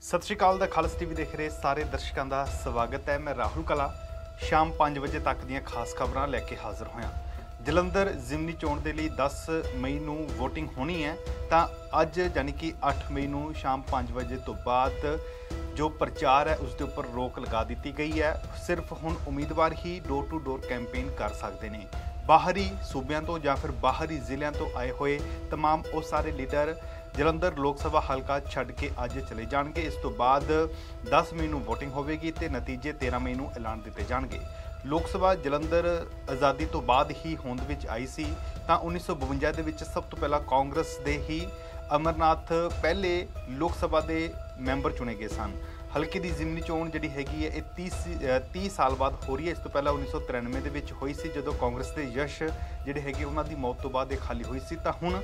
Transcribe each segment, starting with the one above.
सत श्री अकाल। खालस टीवी देख रहे सारे दर्शकों का स्वागत है। मैं राहुल कला शाम 5 बजे तक ਦੀਆਂ खास खबरां लैके हाज़र होया। जलंधर जिमनी चोण के लिए 10 मई ਨੂੰ वोटिंग होनी है तो अज यानी कि 8 मई ਨੂੰ शाम 5 बजे तो बाद जो प्रचार है उसके उपर रोक लगा दी गई है। सिर्फ हुण उम्मीदवार ही डोर टू डोर कैंपेन कर सकते हैं। बाहरी सूबों तो या फिर बाहरी जिलों तो आए हुए तमाम वो सारे लीडर जलंधर लोक सभा हल्का छड्ड के अज चले जाएंगे। इस तो बाद 10 मई ਨੂੰ वोटिंग होगी तो नतीजे 13 मई ਨੂੰ ऐलान दिए जाएंगे। लोक सभा जलंधर आज़ादी तो बाद ही होंद विच आई सी तां 1952 दे विच सब तो पहला कांग्रेस दे ही अमरनाथ पहले लोक सभा के मैंबर चुने गए सन। हल्के की जिमनी चोण जी हैगी है 30 साल बाद हो रही है। इस तो पहला 1993 ਦੇ ਵਿੱਚ ਹੋਈ ਸੀ ਜਦੋਂ कांग्रेस के यश ਜਿਹੜੇ ਹੈਗੇ ਉਹਨਾਂ ਦੀ मौत तो बाद खाली हुई सी। ਤਾਂ ਹੁਣ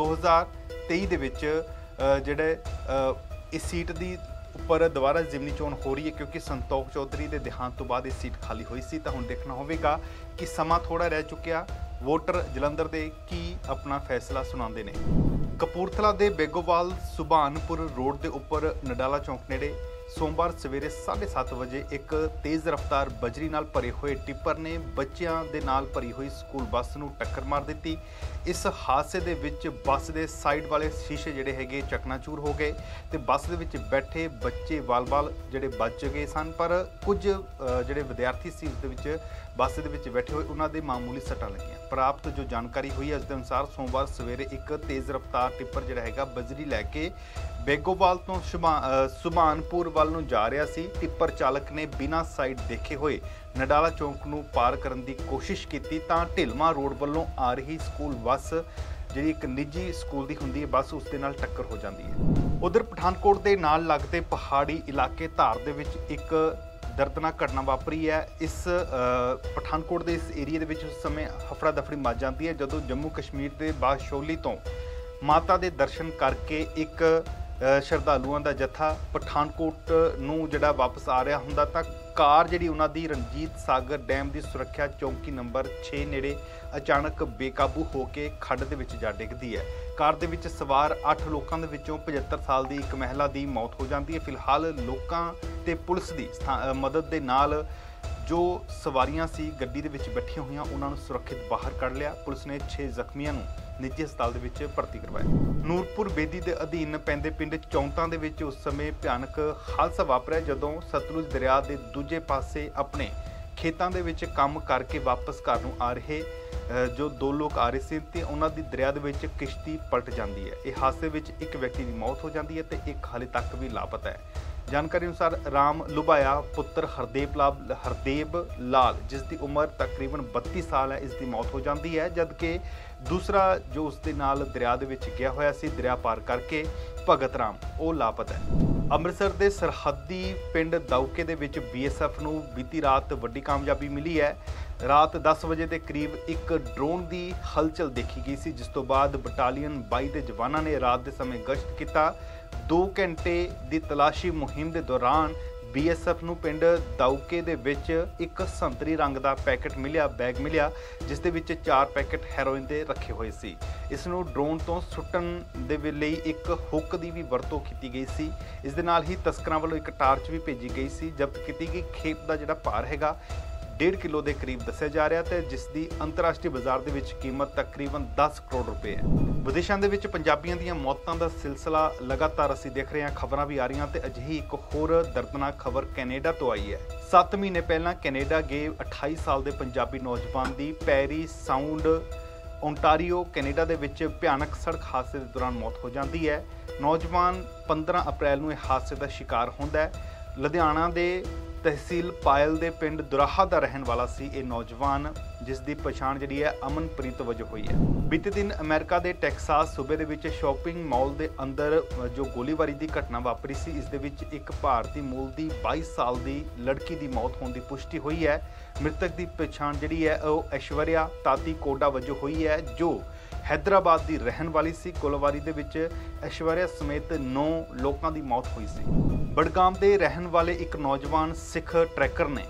2023 ਦੇ ਵਿੱਚ ਜਿਹੜੇ इस सीट की उपर दोबारा जिमनी चोण हो रही है क्योंकि संतोख चौधरी के देहांत तो बाद इस सीट खाली हुई सी। तो हुण देखना होगा कि समा थोड़ा रह चुकिया वोटर जलंधर के की अपना फैसला सुनाते हैं। कपूरथला के बेगोवाल सुभानपुर रोड के उपर नडाला चौक नेड़े सोमवार सवेरे 7:30 बजे एक तेज़ रफ्तार बजरी नाल भरे हुए टिप्पर ने बच्चों के नाल भरी हुई स्कूल बस नूं टक्कर मार दी। इस हादसे दे विच बस के साइड वाले शीशे जिहड़े हैगे चकनाचूर हो गए तो बस दे विच बैठे बच्चे वाल-वाल जिहड़े बच गए सन। पर कुछ जिहड़े विद्यार्थी सी उस दे विच बस दे विच बैठे हुए उन्हां दे मामूली सट्टां लगियां। प्राप्त जो जानकारी हुई है उसके अनुसार सोमवार सवेरे एक तेज़ रफ्तार टिप्पर जिहड़ा हैगा बजरी लैके बेगोवाल तो सुभानपुर वाल नूं जा रहा सी। टिप्पर चालक ने बिना साइड देखे हुए नडाला चौक नूं पार करन दी कोशिश की तां ढिलमा रोड वालों आ रही स्कूल बस जिहड़ी एक निजी स्कूल की हुंदी है बस उसके नाल टक्कर हो जाती है। उधर पठानकोट के नाल लगते पहाड़ी इलाके धार दे विच एक दर्दनाक घटना वापरी है। इस पठानकोट के इस एरिए के उस समय हफड़ा दफड़ी मच जाती है जदों जम्मू कश्मीर के बाशोली तो माता के दर्शन करके एक श्रद्धालुओं का जत्था पठानकोट नूं जिहड़ा वापस आ रहा हुंदा तां कार जिहड़ी उन्हां दी रणजीत सागर डैम की सुरक्षा चौकी नंबर 6 नेड़े अचानक बेकाबू होकर खड्ड दे विच जा डिगदी है। कार दे विच सवार 8 लोगों के विचों 75 साल की एक महिला की मौत हो जाती है। फिलहाल लोगों ते पुलिस की मदद के नाल जो सवारियां सी गड्डी दे विच बैठियां हुई उन्होंने सुरक्षित बाहर कढ़ लिया। पुलिस ने 6 जख्मियों को निजी हस्पताल दे विच भर्ती करवाया। नूरपुर बेदी के अधीन पैंदे पिंड चौंता दे विच उस समय भयानक हादसा वापरिया जदों सतलुज दरिया के दूजे पासे अपने खेतों के विच काम करके वापस घर नूं आ रहे जो 2 लोग आ रहे थे तो उन्हों की दरिया के विच किश्ती पलट जाती है। इस हादसे में एक व्यक्ति की मौत हो जाती है तो एक हाले तक भी लापता है। जानकारी अनुसार राम लुभाया पुत्र हरदेव लाल जिसकी उम्र तकरीबन 32 साल है इसकी मौत हो जाती है जबकि दूसरा जो उसके नाल दरिया दे विच गया होया सी दरिया पार करके भगत राम वो लापता है। अमृतसर के सरहदी पिंड दाऊके दे विच BSF नूं बीती रात वड्डी कामयाबी मिली है। रात 10 बजे के करीब एक ड्रोन की हलचल देखी गई सी जिस तो बाद बटालीयन 22 के जवानों ने रात के समय गश्त किया। 2 घंटे की तलाशी मुहिम के दौरान BSF नूं पिंड दाऊके दे विच एक संतरी रंग का पैकेट मिलिया बैग मिलिया जिस दे विच 4 पैकेट हैरोइन के रखे हुए सी। इस नूं ड्रोन तो सुट्टण दे लई एक हुक की भी वरतों की गई सी। इस दे नाल ही तस्करां वल्लों एक टार्च भी भेजी गई सी। जब्त की गई खेप का जिहड़ा भार हैगा 1.5 किलो के करीब दस्या जा रहा है जिसकी अंतरराष्ट्रीय बाजार के विच कीमत तकरीबन 10 करोड़ रुपए है। विदेशों के विच पंजाबियों दी मौतों का सिलसिला लगातार असीं देख रहे हैं, खबरां भी आ रही तो अजिही एक होर दर्दनाक खबर कैनेडा तो आई है। 7 महीने पहला कैनेडा गए 28 साल के पंजाबी नौजवान की पैरी साउंड ओंटारियो कैनेडा के विच भयानक सड़क हादसे के दौरान मौत हो जाती है। नौजवान 15 अप्रैल को इस हादसे का शिकार होता है। लुधियाना के तहसील पायल के पिंड दुराहा का रहने वाला सी ये नौजवान जिसकी पछाण जी है अमनप्रीत वजों हुई है। बीते दिन अमेरिका के टैक्सास सूबे के शॉपिंग मॉल के अंदर जो गोलीबारी की घटना वापरी सी इस दे विच एक भारतीय मूल की 22 साल की लड़की की मौत होने की पुष्टि हुई है। मृतक की पछाण जी है वह ऐश्वर्या ताती कोडा वजों हुई है जो हैदराबाद की रहने वाली सी। गोलीबारी दे विच ऐश्वर्या समेत 9 लोगों की मौत हुई सी। बड़गाम के रहने वाले एक नौजवान सिख ट्रैकर ने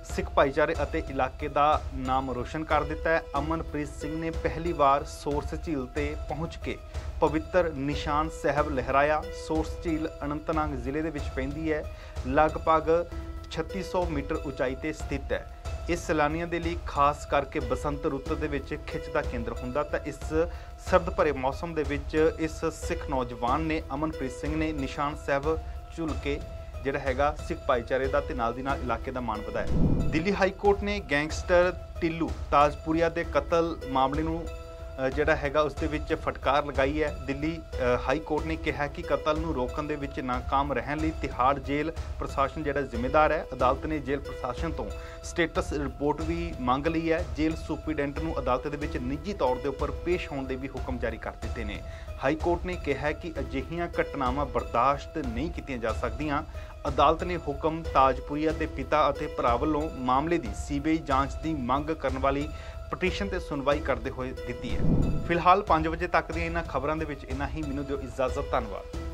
ਸਿੱਖ ਭਾਈਚਾਰੇ ਅਤੇ ਇਲਾਕੇ ਦਾ ਨਾਮ ਰੋਸ਼ਨ ਕਰ ਦਿੱਤਾ ਹੈ। ਅਮਨਪ੍ਰੀਤ ਸਿੰਘ ਨੇ ਪਹਿਲੀ ਵਾਰ ਸੋਰਸ ਝੀਲ ਤੇ ਪਹੁੰਚ ਕੇ ਪਵਿੱਤਰ ਨਿਸ਼ਾਨ ਸਾਹਿਬ ਲਹਿਰਾਇਆ। ਸੋਰਸ ਝੀਲ ਅਨੰਤਨਾਗ ਜ਼ਿਲ੍ਹੇ ਦੇ ਵਿੱਚ ਪੈਂਦੀ ਹੈ, ਲਗਭਗ 3600 ਮੀਟਰ ਉਚਾਈ ਤੇ ਸਥਿਤ ਹੈ। ਇਸ ਸੈਲਾਨੀਆਂ ਦੇ ਲਈ ਖਾਸ ਕਰਕੇ ਬਸੰਤ ਰੁੱਤ ਦੇ ਵਿੱਚ ਖਿੱਚ ਦਾ ਕੇਂਦਰ ਹੁੰਦਾ। ਤਾਂ ਇਸ ਸਰਦ ਭਰੇ ਮੌਸਮ ਦੇ ਵਿੱਚ ਇਸ ਸਿੱਖ ਨੌਜਵਾਨ ਨੇ, ਅਮਨਪ੍ਰੀਤ ਸਿੰਘ ਨੇ, ਨਿਸ਼ਾਨ ਸਾਹਿਬ ਝੁਲ ਕੇ ਜਿਹੜਾ ਹੈਗਾ ਸਿੱਖ ਭਾਈਚਾਰੇ ਦਾ ਤੇ ਨਾਲ ਦੀ ਨਾਲ ਇਲਾਕੇ ਦਾ ਮਾਣ ਵਧਾਇਆ। ਦਿੱਲੀ ਹਾਈ ਕੋਰਟ ਨੇ ਗੈਂਗਸਟਰ ਟਿੱਲੂ ਤਾਜਪੁਰੀਆ ਦੇ ਕਤਲ ਮਾਮਲੇ ਨੂੰ ਜਿਹੜਾ ਹੈਗਾ ਉਸ ਦੇ ਵਿੱਚ ਫਟਕਾਰ ਲਗਾਈ ਹੈ। ਦਿੱਲੀ ਹਾਈ ਕੋਰਟ ਨੇ ਕਿਹਾ ਕਿ ਕਤਲ ਨੂੰ ਰੋਕਣ ਦੇ ਵਿੱਚ ਨਾਕਾਮ ਰਹਿਣ ਲਈ ਤਿਹਾੜ ਜੇਲ੍ਹ ਪ੍ਰਸ਼ਾਸਨ ਜਿਹੜਾ ਜ਼ਿੰਮੇਦਾਰ ਹੈ। ਅਦਾਲਤ ਨੇ ਜੇਲ੍ਹ ਪ੍ਰਸ਼ਾਸਨ ਤੋਂ ਸਟੇਟਸ ਰਿਪੋਰਟ ਵੀ ਮੰਗ ਲਈ ਹੈ। ਜੇਲ੍ਹ ਸੁਪਰੀਡੈਂਟ ਨੂੰ ਅਦਾਲਤ ਦੇ ਵਿੱਚ ਨਿੱਜੀ ਤੌਰ ਦੇ ਉੱਪਰ ਪੇਸ਼ ਹੋਣ ਦੇ ਵੀ ਹੁਕਮ ਜਾਰੀ ਕਰ ਦਿੱਤੇ ਨੇ। ਹਾਈ ਕੋਰਟ ਨੇ ਕਿਹਾ ਕਿ ਅਜਿਹੀਆਂ ਘਟਨਾਵਾਂ ਬਰਦਾਸ਼ਤ ਨਹੀਂ ਕੀਤੀਆਂ ਜਾ ਸਕਦੀਆਂ। ਅਦਾਲਤ ਨੇ ਹੁਕਮ ਤਾਜਪੁਰੀਆ ਦੇ ਪਿਤਾ ਅਤੇ ਭਰਾ ਵੱਲੋਂ ਮਾਮਲੇ ਦੀ ਸੀਬੀਆਈ ਜਾਂਚ ਦੀ ਮੰਗ ਕਰਨ ਵਾਲੀ ਪਟੀਸ਼ਨ ਤੇ ਸੁਣਵਾਈ ਕਰਦੇ ਹੋਏ ਦਿੱਤੀ ਹੈ। ਫਿਲਹਾਲ 5 ਵਜੇ ਤੱਕ ਦੀਆਂ ਇਹਨਾਂ ਖਬਰਾਂ ਦੇ ਵਿੱਚ ਇੰਨਾ ਹੀ। ਮੈਨੂੰ ਦਿਓ ਇਜਾਜ਼ਤ। ਧੰਨਵਾਦ।